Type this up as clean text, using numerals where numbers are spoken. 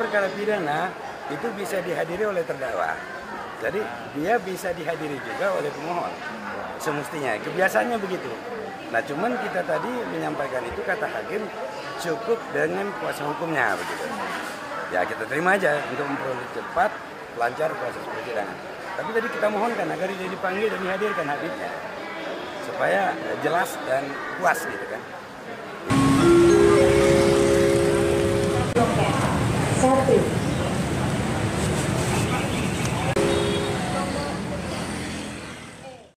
perkara pidana itu bisa dihadiri oleh terdakwa. Jadi dia bisa dihadiri juga oleh pemohon. Semestinya, kebiasaannya begitu. Nah, cuman kita tadi menyampaikan itu kata hakim cukup dengan kuasa hukumnya begitu. Ya kita terima aja untuk memperoleh cepat, lancar proses persidangan. Tapi tadi kita mohonkan agar dia dipanggil dan dihadirkan Habibnya supaya jelas dan puas gitu kan.